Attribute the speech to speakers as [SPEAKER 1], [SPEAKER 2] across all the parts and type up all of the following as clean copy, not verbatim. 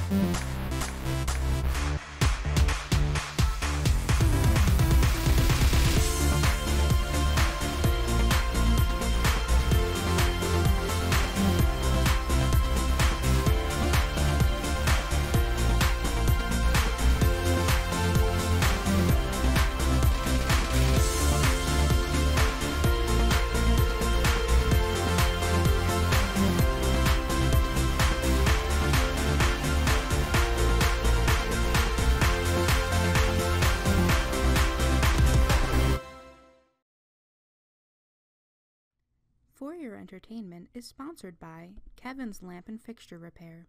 [SPEAKER 1] For Your Entertainment is sponsored by Kevin's Lamp and Fixture Repair.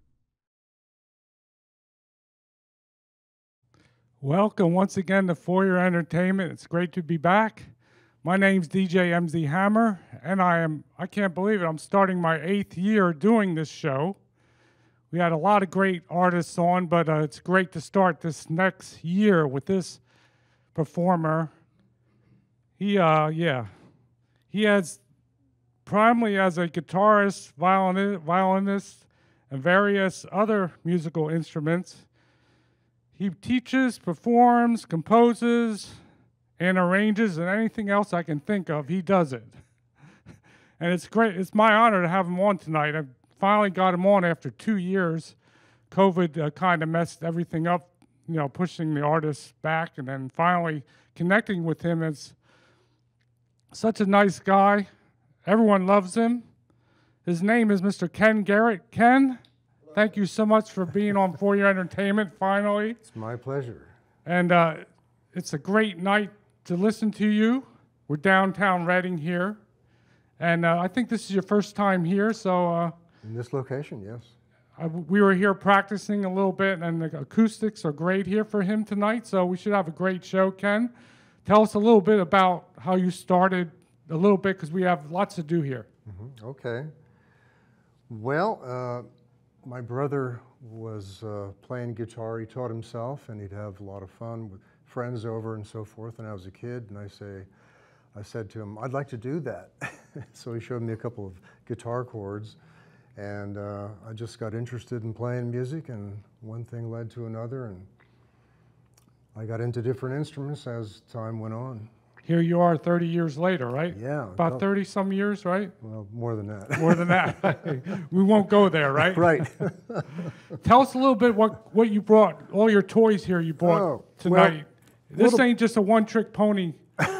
[SPEAKER 2] Welcome once again to For Your Entertainment. It's great to be back. My name's DJ MZ Hammer, and I can't believe it, I'm starting my 8th year doing this show. We had a lot of great artists on, but it's great to start this next year with this performer. He has primarily as a guitarist, violinist, and various other musical instruments. He teaches, performs, composes, and arranges, and anything else I can think of, he does it. And it's great. It's my honor to have him on tonight. I finally got him on after 2 years. COVID kind of messed everything up, pushing the artist back, and then finally connecting with him. As such a nice guy. Everyone loves him. His name is Mr. Ken Gehret. Ken, thank you so much for being on For Your Entertainment, finally.
[SPEAKER 3] It's my pleasure.
[SPEAKER 2] And it's a great night to listen to you. We're downtown Reading here. And I think this is your first time here, so...
[SPEAKER 3] in this location, yes.
[SPEAKER 2] We were here practicing a little bit, and the acoustics are great here for him tonight, so we should have a great show. Ken, tell us a little bit about how you started, a little bit, because we have lots to do here.
[SPEAKER 3] Mm-hmm. Okay. Well, my brother was playing guitar. He taught himself, and he'd have a lot of fun with friends over and so forth. And I was a kid, and I said to him, I'd like to do that. So he showed me a couple of guitar chords, and I just got interested in playing music, and one thing led to another, and I got into different instruments as time went on.
[SPEAKER 2] Here you are 30 years later, right?
[SPEAKER 3] Yeah.
[SPEAKER 2] About 30 some years, right?
[SPEAKER 3] Well, more than that.
[SPEAKER 2] More than that. We won't go there, right?
[SPEAKER 3] Right.
[SPEAKER 2] Tell us a little bit what you brought, all your toys here you brought tonight. Well, this ain't just a one-trick pony.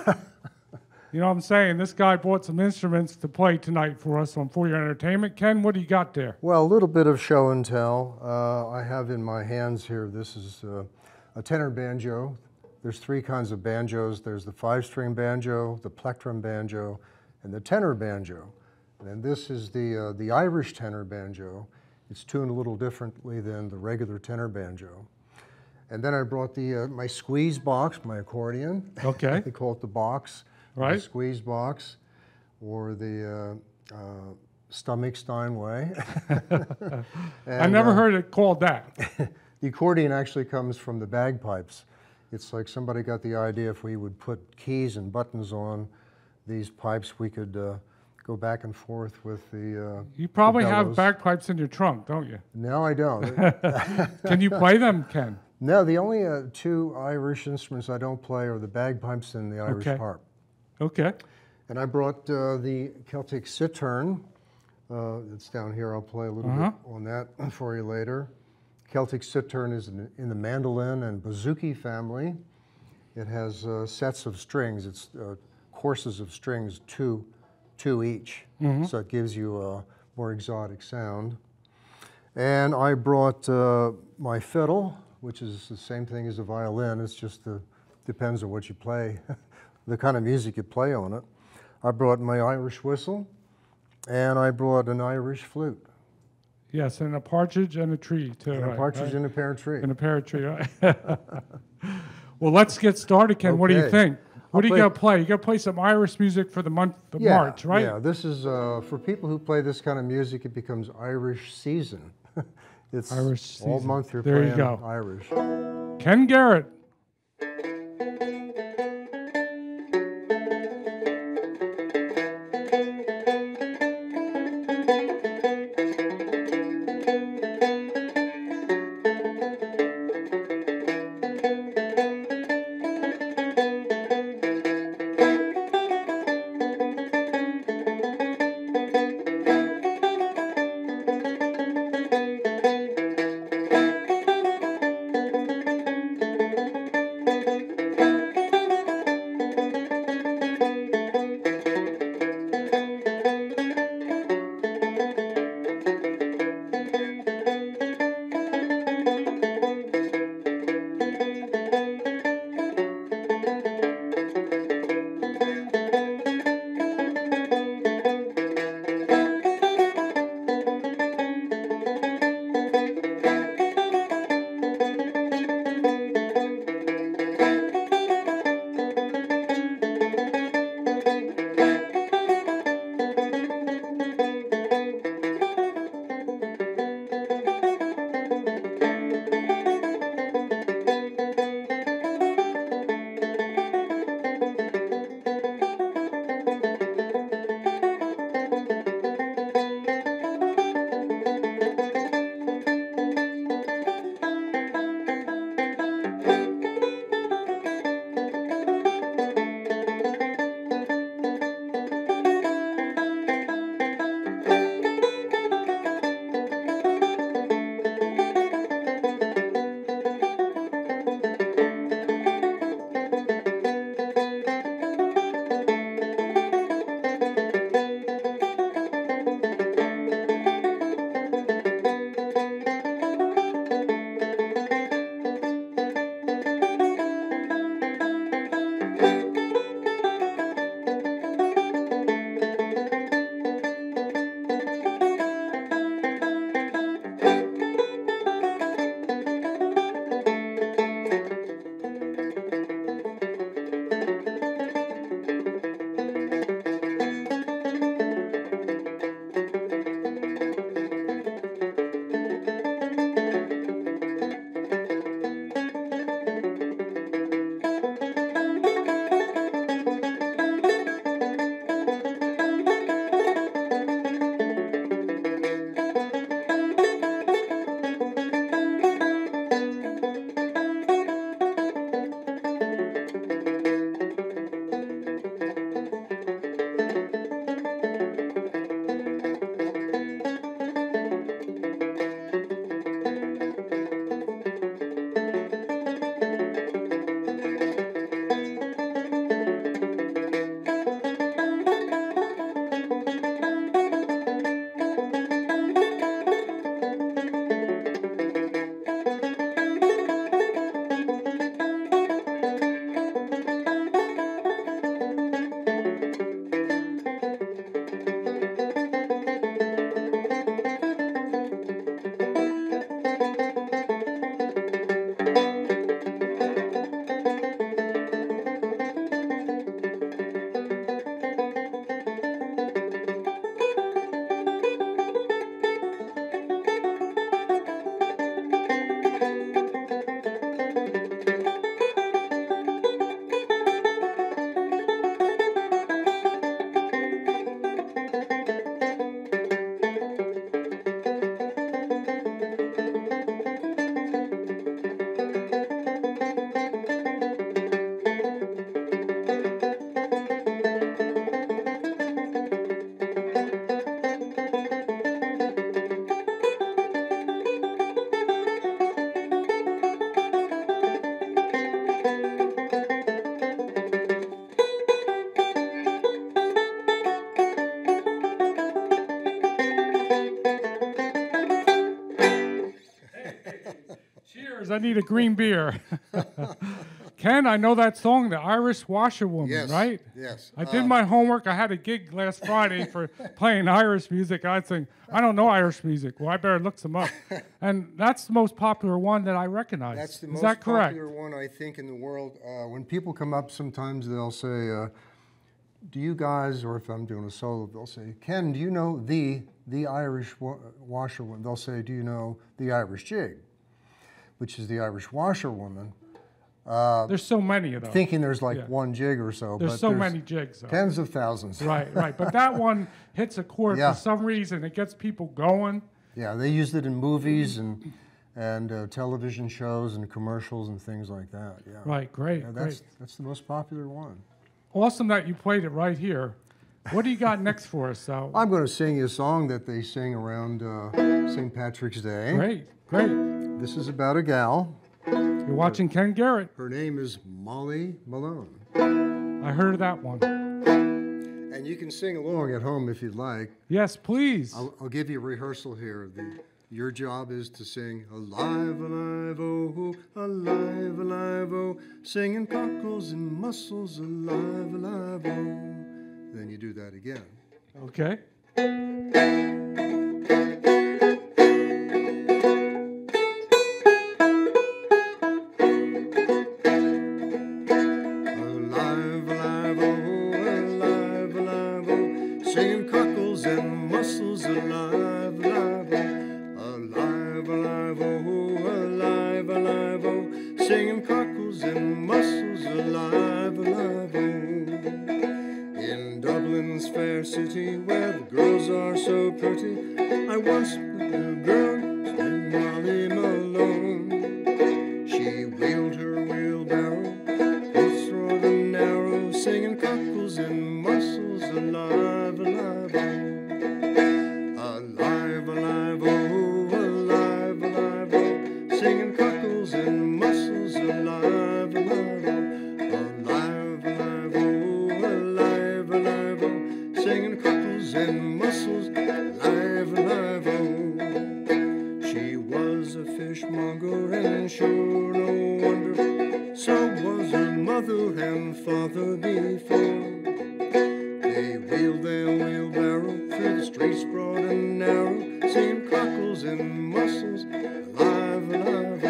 [SPEAKER 2] You know what I'm saying? This guy brought some instruments to play tonight for us on For Your Entertainment. Ken, what do you got there?
[SPEAKER 3] Well, a little bit of show and tell. I have in my hands here, this is a tenor banjo. There's 3 kinds of banjos. There's the 5-string banjo, the plectrum banjo, and the tenor banjo. And this is the Irish tenor banjo. It's tuned a little differently than the regular tenor banjo. And then I brought my squeeze box, my accordion.
[SPEAKER 2] Okay.
[SPEAKER 3] They call it the box.
[SPEAKER 2] Right.
[SPEAKER 3] The squeeze box, or the stomach Steinway.
[SPEAKER 2] I never heard it called that.
[SPEAKER 3] The accordion actually comes from the bagpipes. It's like somebody got the idea if we would put keys and buttons on these pipes, we could go back and forth with the
[SPEAKER 2] You probably have bagpipes in your trunk, don't you?
[SPEAKER 3] No, I don't.
[SPEAKER 2] Can you play them, Ken?
[SPEAKER 3] No, the only 2 Irish instruments I don't play are the bagpipes and the Irish harp.
[SPEAKER 2] Okay.
[SPEAKER 3] And I brought the Celtic cittern. It's down here. I'll play a little bit on that for you later. Celtic cittern is in the mandolin and bouzouki family. It has sets of strings. It's courses of strings, two each. So it gives you a more exotic sound. And I brought my fiddle, which is the same thing as a violin. It's just depends on what you play, the kind of music you play on it. I brought my Irish whistle, and I brought an Irish flute.
[SPEAKER 2] Yes, and a partridge and a tree, too.
[SPEAKER 3] And a partridge in a pear tree.
[SPEAKER 2] And a pear tree, right? Well, let's get started, Ken. Okay. What do you think? What are you going to play? You're going to play some Irish music for the month of March, right?
[SPEAKER 3] Yeah, this is, for people who play this kind of music, it becomes Irish season. It's
[SPEAKER 2] Irish season.
[SPEAKER 3] All month you're
[SPEAKER 2] there
[SPEAKER 3] playing
[SPEAKER 2] you go.
[SPEAKER 3] Irish.
[SPEAKER 2] Ken Gehret. I need a green beer. Ken, I know that song, The Irish Washerwoman,
[SPEAKER 3] Yes,
[SPEAKER 2] right?
[SPEAKER 3] yes.
[SPEAKER 2] I did my homework. I had a gig last Friday for playing Irish music. I think, I don't know Irish music. Well, I better look some up. And that's the most popular one that I recognize.
[SPEAKER 3] That's the
[SPEAKER 2] Is
[SPEAKER 3] most
[SPEAKER 2] that correct?
[SPEAKER 3] popular one, I think, in the world. When people come up, sometimes they'll say, do you guys, or if I'm doing a solo, they'll say, Ken, do you know the Irish washerwoman? They'll say, do you know the Irish jig, which is the Irish washerwoman?
[SPEAKER 2] There's so many of them.
[SPEAKER 3] Thinking there's like one jig or so.
[SPEAKER 2] There's
[SPEAKER 3] but
[SPEAKER 2] so many jigs. Though.
[SPEAKER 3] Tens of thousands.
[SPEAKER 2] Right, right. But that one hits a chord
[SPEAKER 3] Yeah.
[SPEAKER 2] for some reason. It gets people going.
[SPEAKER 3] Yeah, they used it in movies and television shows and commercials and things like that. Yeah.
[SPEAKER 2] Right, great,
[SPEAKER 3] Yeah,
[SPEAKER 2] great.
[SPEAKER 3] that's the most popular one.
[SPEAKER 2] Awesome that you played it right here. What do you got next for us, Sal?
[SPEAKER 3] I'm going to sing you a song that they sing around St. Patrick's Day.
[SPEAKER 2] Great, great.
[SPEAKER 3] This is about a gal.
[SPEAKER 2] You're watching Ken Gehret.
[SPEAKER 3] Her name is Molly Malone.
[SPEAKER 2] I heard that one.
[SPEAKER 3] And you can sing along at home if you'd like.
[SPEAKER 2] Yes, please.
[SPEAKER 3] I'll give you a rehearsal here. Your job is to sing alive, alive, oh, alive, alive, oh, singing cockles and mussels, alive, alive, oh. Then you do that again.
[SPEAKER 2] Okay.
[SPEAKER 3] Alive, alive, oh, alive, alive, oh, singing cockles and mussels, alive, alive, oh, alive, alive, oh, alive, alive, oh, singing cockles and mussels, alive, alive, oh. In Dublin's fair city, where the girls are so pretty, I once met a girl named Molly Malone. She wheeled her wheelbarrow, both broad and narrow, singing cockles and mussels, alive, alive, oh. Alive, alive, oh, alive, alive, oh, singing cockles and mussels, alive, alive, oh. Alive, alive, oh, alive, alive, oh, singing cockles and mussels, alive, alive, oh. She was a fishmonger, and sure no wonder, so was her mother and father before. They wheeled their wheelbarrow through the streets broad and narrow, singing cockles and mussels, alive, alive,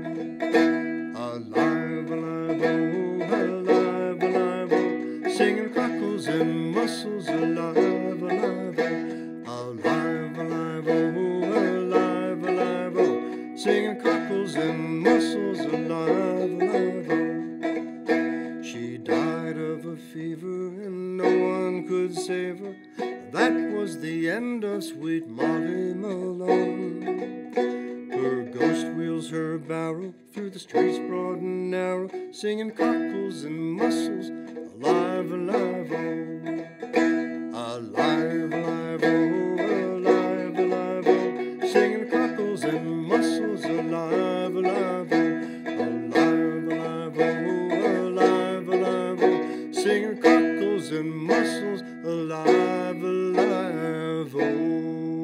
[SPEAKER 3] oh. Alive, alive, oh, alive, alive, oh, singing cockles and mussels, alive, alive, oh. Alive, alive, oh, alive, alive, oh, singing cockles and mussels, alive, alive, oh. She died of a fever and no one could save her. That was the end of sweet Molly Malone. Her ghost wheels her barrow through the streets broad and narrow, singing cockles and mussels, alive, alive, oh. Alive, alive, oh, alive, alive, oh, singing cockles and mussels, alive, alive, oh. Alive, alive, oh, alive, alive, oh, singing cockles and mussels, alive, alive, oh.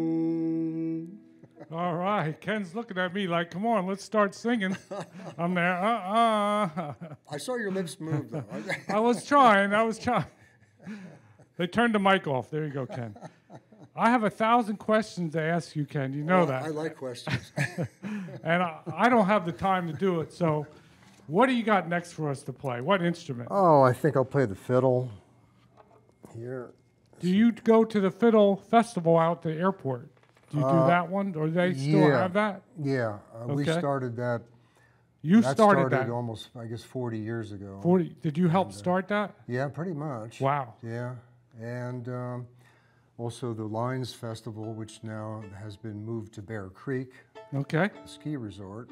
[SPEAKER 2] All right. Ken's looking at me like, come on, let's start singing. I'm there.
[SPEAKER 3] I saw your lips move, though.
[SPEAKER 2] I was trying. They turned the mic off. There you go, Ken. I have 1,000 questions to ask you, Ken. You know that.
[SPEAKER 3] I like questions.
[SPEAKER 2] And I don't have the time to do it. So what do you got next for us to play? What instrument?
[SPEAKER 3] Oh, I think I'll play the fiddle here.
[SPEAKER 2] Do you go to the Fiddle Festival out at the airport? Do you do that one? Or do they still have that?
[SPEAKER 3] Yeah, we
[SPEAKER 2] Okay.
[SPEAKER 3] started that.
[SPEAKER 2] You
[SPEAKER 3] That
[SPEAKER 2] started that.
[SPEAKER 3] almost, I guess, 40 years ago.
[SPEAKER 2] 40. Did you help start that?
[SPEAKER 3] Yeah, pretty much.
[SPEAKER 2] Wow.
[SPEAKER 3] Yeah, and also the Lines Festival, which now has been moved to Bear Creek,
[SPEAKER 2] Okay.
[SPEAKER 3] the ski resort.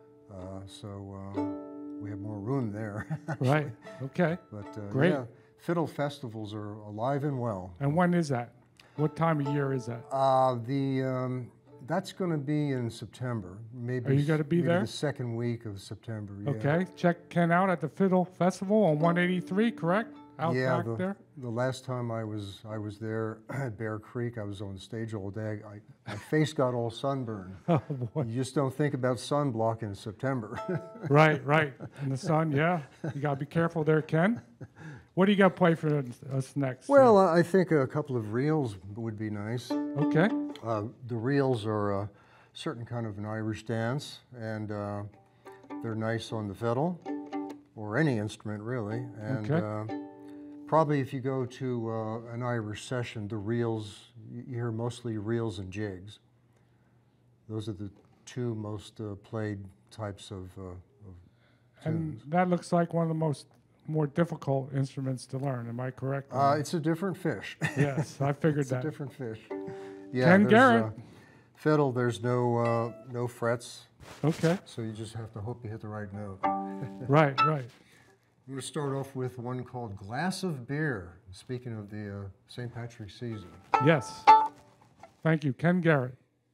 [SPEAKER 3] So we have more room there.
[SPEAKER 2] Right. Okay.
[SPEAKER 3] But
[SPEAKER 2] Great.
[SPEAKER 3] yeah, fiddle festivals are alive and well.
[SPEAKER 2] And when is that? What time of year is that?
[SPEAKER 3] That's going to be in September. Maybe.
[SPEAKER 2] Are you gonna be
[SPEAKER 3] maybe
[SPEAKER 2] there?
[SPEAKER 3] The second week of September. Yeah.
[SPEAKER 2] Okay. Check Ken out at the Fiddle Festival on 183, correct? out
[SPEAKER 3] Yeah,
[SPEAKER 2] back there?
[SPEAKER 3] the last time I was there at Bear Creek, I was on the stage all day. My face got all sunburned.
[SPEAKER 2] Oh, boy.
[SPEAKER 3] You just don't think about sunblock in September.
[SPEAKER 2] Right, right. In the sun, yeah. You got to be careful there, Ken. What do you got to play for us next?
[SPEAKER 3] Well, I think a couple of reels would be nice.
[SPEAKER 2] Okay.
[SPEAKER 3] The reels are a certain kind of an Irish dance, and they're nice on the fiddle, or any instrument really. And
[SPEAKER 2] Okay.
[SPEAKER 3] probably if you go to an Irish session, the reels, you hear mostly reels and jigs. Those are the two most played types of
[SPEAKER 2] And
[SPEAKER 3] tunes.
[SPEAKER 2] that looks like one of the more difficult instruments to learn. Am I correct?
[SPEAKER 3] It's a different fish.
[SPEAKER 2] Yes, I figured
[SPEAKER 3] It's
[SPEAKER 2] that.
[SPEAKER 3] a different fish. Yeah,
[SPEAKER 2] Ken
[SPEAKER 3] there's,
[SPEAKER 2] Gehret.
[SPEAKER 3] Fiddle, there's no frets,
[SPEAKER 2] Okay.
[SPEAKER 3] so you just have to hope you hit the right note.
[SPEAKER 2] Right, right.
[SPEAKER 3] I'm going to start off with one called Glass of Beer, speaking of the St. Patrick's season.
[SPEAKER 2] Yes. Thank you, Ken Gehret.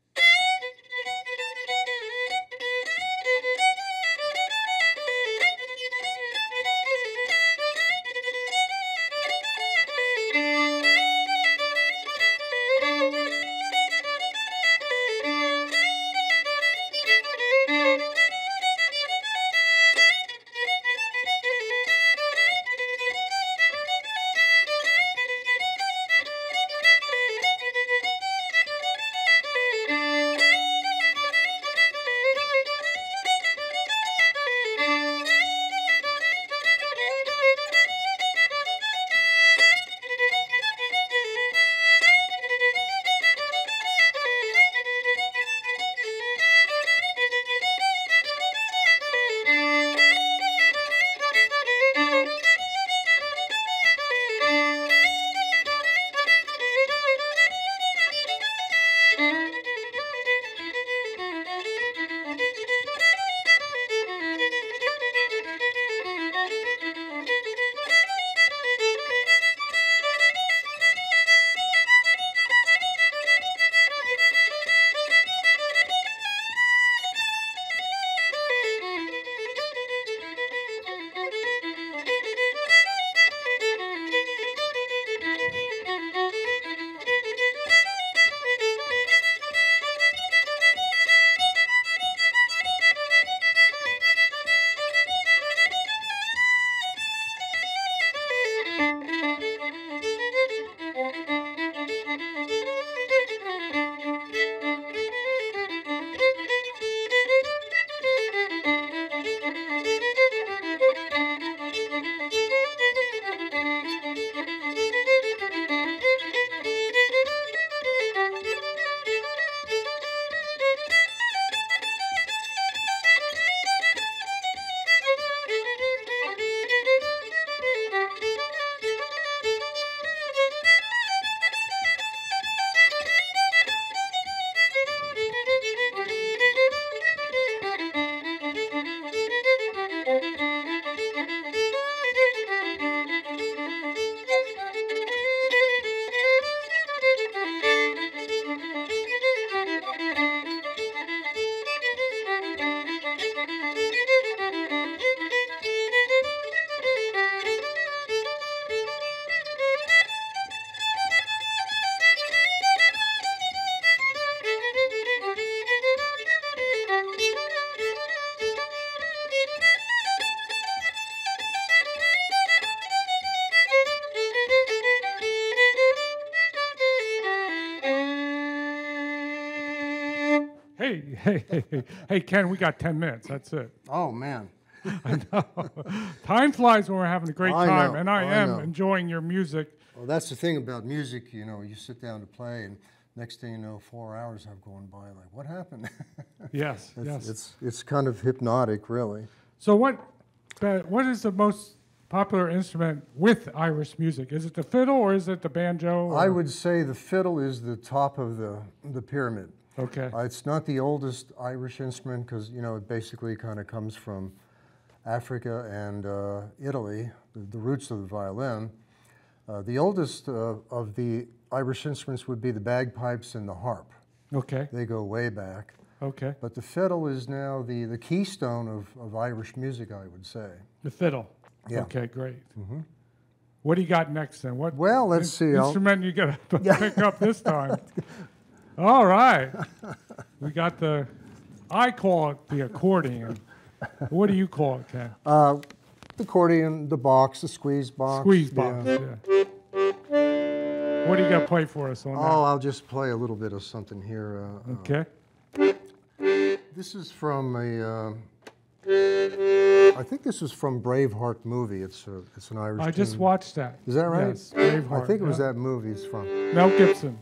[SPEAKER 2] Hey, Ken, we got 10 minutes. That's it.
[SPEAKER 3] Oh, man.
[SPEAKER 2] I know. Time flies when we're having a great
[SPEAKER 3] I
[SPEAKER 2] time,
[SPEAKER 3] know,
[SPEAKER 2] and I
[SPEAKER 3] I
[SPEAKER 2] am
[SPEAKER 3] know.
[SPEAKER 2] enjoying your music.
[SPEAKER 3] Well, that's the thing about music, you know, you sit down to play, and next thing you know, 4 hours have gone by. Like, what happened?
[SPEAKER 2] Yes, yes.
[SPEAKER 3] It's kind of hypnotic, really.
[SPEAKER 2] So what is the most popular instrument with Irish music? Is it the fiddle or is it the banjo?
[SPEAKER 3] I would say the fiddle is the top of the pyramid.
[SPEAKER 2] Okay.
[SPEAKER 3] It's not the oldest Irish instrument because, you know, it basically kind of comes from Africa and Italy, the roots of the violin. The oldest of the Irish instruments would be the bagpipes and the harp.
[SPEAKER 2] Okay.
[SPEAKER 3] They go way back.
[SPEAKER 2] Okay.
[SPEAKER 3] But the fiddle is now the keystone of Irish music, I would say.
[SPEAKER 2] The fiddle.
[SPEAKER 3] Yeah.
[SPEAKER 2] Okay, great. What do you got next then? What
[SPEAKER 3] Well, let's see.
[SPEAKER 2] instrument you got to pick up this time? All right. We got I call it the accordion. What do you call it, Ken?
[SPEAKER 3] The accordion, the box, the squeeze box.
[SPEAKER 2] Squeeze box, yeah. What do you got to play for us on that?
[SPEAKER 3] Oh, I'll just play a little bit of something here.
[SPEAKER 2] Okay.
[SPEAKER 3] This is from I think this is from Braveheart movie. It's an Irish.
[SPEAKER 2] I just watched that.
[SPEAKER 3] Is that right?
[SPEAKER 2] Yes, Braveheart.
[SPEAKER 3] I think it was that movie it's from.
[SPEAKER 2] Mel Gibson.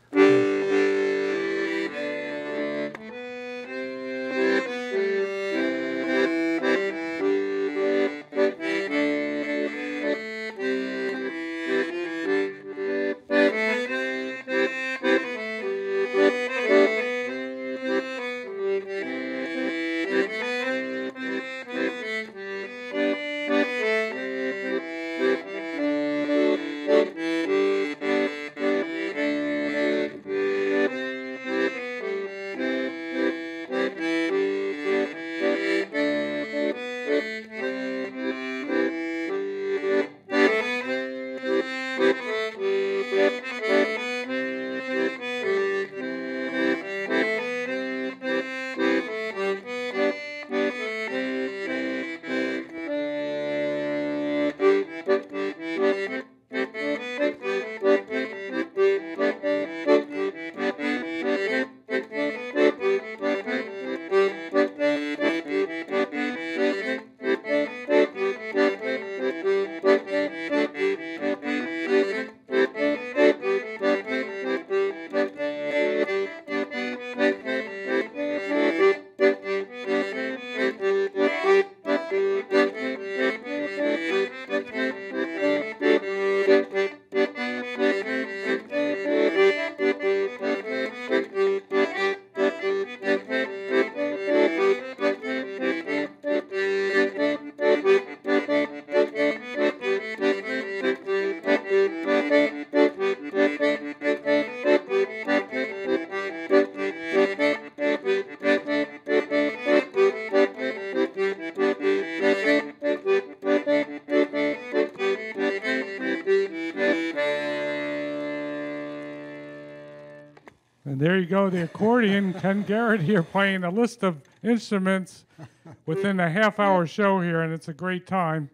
[SPEAKER 2] And there you go, the accordion. Ken Gehret here playing a list of instruments within a half-hour show here, and it's a great time.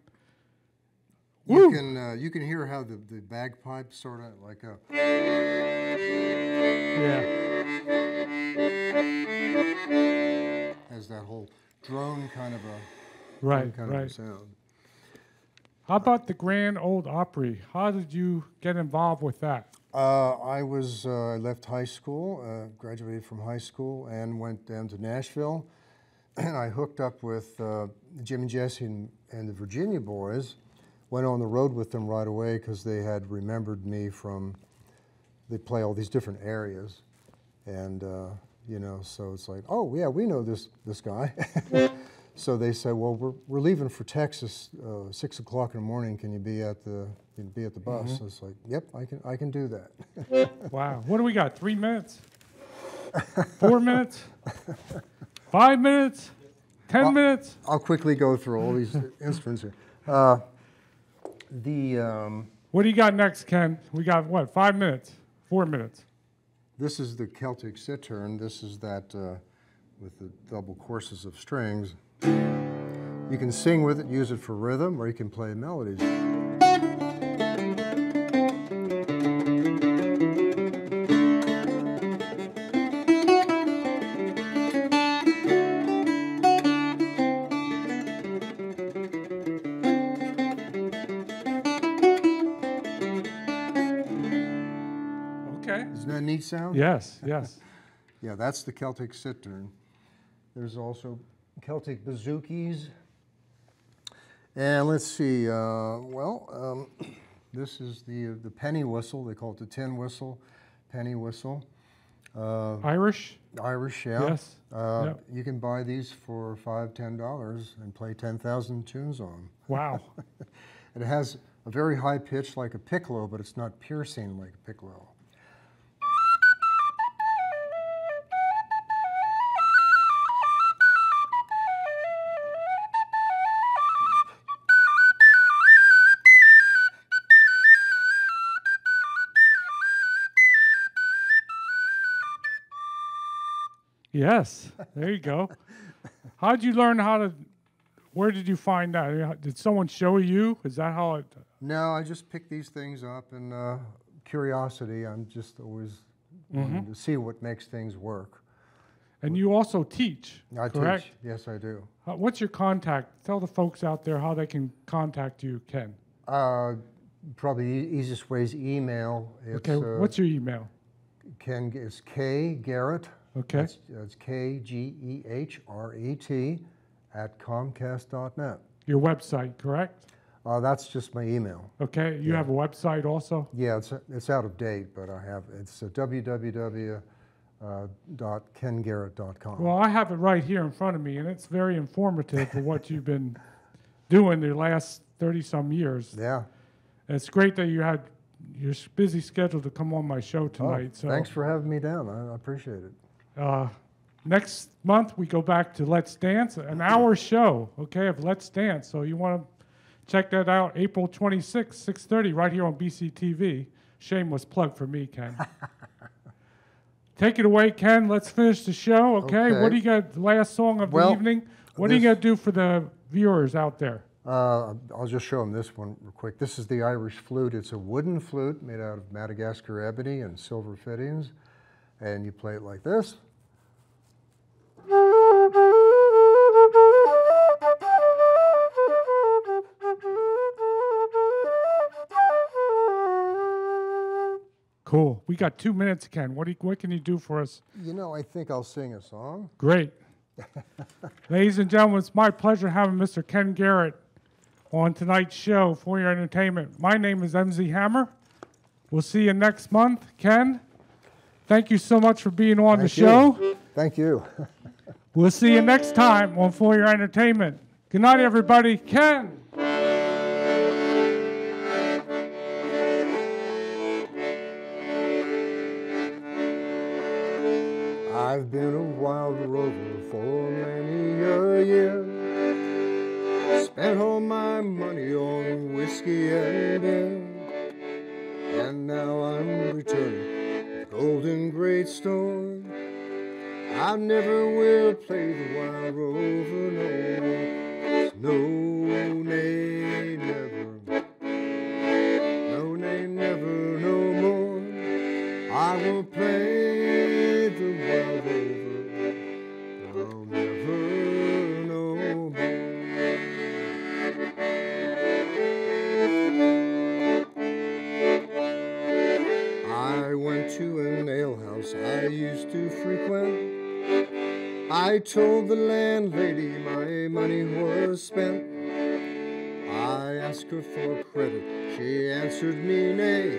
[SPEAKER 3] You can hear how the bagpipes sort of like a.
[SPEAKER 2] Yeah.
[SPEAKER 3] Has that whole drone kind of a.
[SPEAKER 2] Right,
[SPEAKER 3] kind
[SPEAKER 2] right.
[SPEAKER 3] Of a sound.
[SPEAKER 2] How about the Grand Ole Opry? How did you get involved with that?
[SPEAKER 3] I left high school, graduated from high school, and went down to Nashville, and I hooked up with Jim and Jesse and the Virginia Boys. Went on the road with them right away because they had remembered me from. They play all these different areas, and you know, so it's like, oh yeah, we know this guy. So they said, well, we're leaving for Texas 6 o'clock in the morning. Can you be at the bus? Mm-hmm. So it's like, yep, I can do that.
[SPEAKER 2] Wow. What do we got? 3 minutes? 4 minutes? 5 minutes? 10 minutes?
[SPEAKER 3] I'll quickly go through all these instruments here.
[SPEAKER 2] What do you got next, Ken? We got what? 5 minutes? 4 minutes?
[SPEAKER 3] This is the Celtic cittern. This is that with the double courses of strings. You can sing with it, use it for rhythm, or you can play melodies.
[SPEAKER 2] Okay.
[SPEAKER 3] Isn't that a neat sound?
[SPEAKER 2] Yes, yes.
[SPEAKER 3] Yeah, that's the Celtic cittern. There's also Celtic bouzoukis. And let's see, this is the penny whistle. They call it the tin whistle, penny whistle.
[SPEAKER 2] Irish?
[SPEAKER 3] Irish, yeah.
[SPEAKER 2] Yes. Yep.
[SPEAKER 3] You can buy these for $5, $10 and play 10,000 tunes on them.
[SPEAKER 2] Wow.
[SPEAKER 3] It has a very high pitch like a piccolo, but it's not piercing like a piccolo.
[SPEAKER 2] Yes, there you go. How'd you learn how to, where did you find that? Did someone show you? Is that how it?
[SPEAKER 3] No, I just pick these things up and curiosity. I'm just always wanting to see what makes things work.
[SPEAKER 2] And you also teach,
[SPEAKER 3] I
[SPEAKER 2] correct?
[SPEAKER 3] teach. Yes, I do.
[SPEAKER 2] What's your contact? Tell the folks out there how they can contact you, Ken.
[SPEAKER 3] Probably easiest way is email. It's,
[SPEAKER 2] Okay, what's your email?
[SPEAKER 3] Ken is K Gehret.
[SPEAKER 2] Okay.
[SPEAKER 3] That's KGEHRET at Comcast.net.
[SPEAKER 2] Your website, correct?
[SPEAKER 3] That's just my email.
[SPEAKER 2] Okay, you have a website also?
[SPEAKER 3] Yeah, it's out of date, but I have it's www.kengehret.com.
[SPEAKER 2] Well, I have it right here in front of me, and it's very informative for what you've been doing the last 30-some years.
[SPEAKER 3] Yeah.
[SPEAKER 2] And it's great that you had your busy schedule to come on my show tonight. So
[SPEAKER 3] thanks for having me down. I appreciate it.
[SPEAKER 2] next month, we go back to Let's Dance, an hour show, okay, of Let's Dance. So you want to check that out, April 26th, 6:30, right here on BCTV. Shameless plug for me, Ken. Take it away, Ken. Let's finish the show, okay? What do you got, the last song of the evening? What are you going to do for the viewers out there?
[SPEAKER 3] I'll just show them this one real quick. This is the Irish flute. It's a wooden flute made out of Madagascar ebony and silver fittings. And you play it like this.
[SPEAKER 2] Cool. We got 2 minutes, Ken. What can you do for us?
[SPEAKER 3] You know, I think I'll sing a song.
[SPEAKER 2] Great. Ladies and gentlemen, it's my pleasure having Mr. Ken Gehret on tonight's show for your entertainment. My name is MZ Hammer. We'll see you next month. Ken, thank you so much for being on the show.
[SPEAKER 3] Thank you.
[SPEAKER 2] We'll see you next time on For Your Entertainment. Good night, everybody. Ken.
[SPEAKER 3] I've been a wild rover for many a year. Spent all my money on whiskey and beer. And now I'm returning, golden great storm. I never will play the wild rover no more. No, nay, never. No, nay, never, no more. I will play the wild rover. I'll never no more. I went to an alehouse I used to frequent. I told the landlady my money was spent. I asked her for credit, she answered me nay.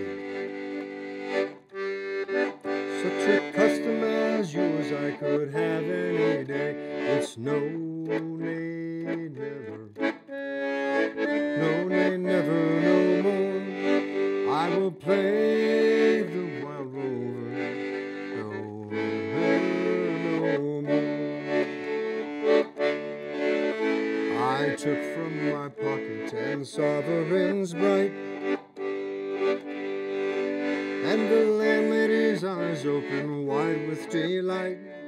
[SPEAKER 3] Such a custom as yours I could have any day. It's no, nay, never. No, nay, never, no more. I will play the wild rover. No, never, no more. I took from my pocket 10 sovereigns bright, and the landlady's eyes opened wide with delight.